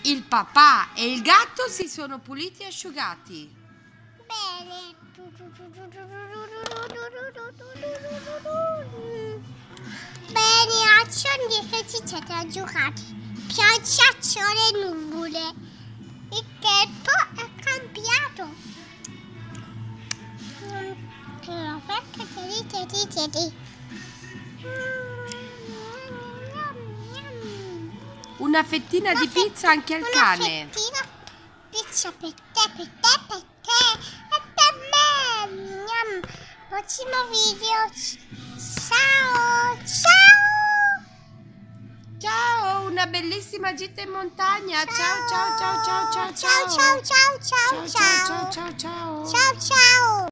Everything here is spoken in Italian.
Il papà e il gatto si sono puliti e asciugati. Bene. Bene, accendi che ci siete aggiornati. Pioggia, sole, nuvole. Il tempo è cambiato. Una fettina di pizza anche al cane. Una fettina pizza per te, per te, per te e per me. Gnam. Prossimo video. Ciao, ciao. Ciao, una bellissima gita in montagna. Ciao, ciao, ciao, ciao, ciao, Ciao, ciao, ciao, ciao, ciao. ciao, ciao, ciao, ciao. Ciao, ciao.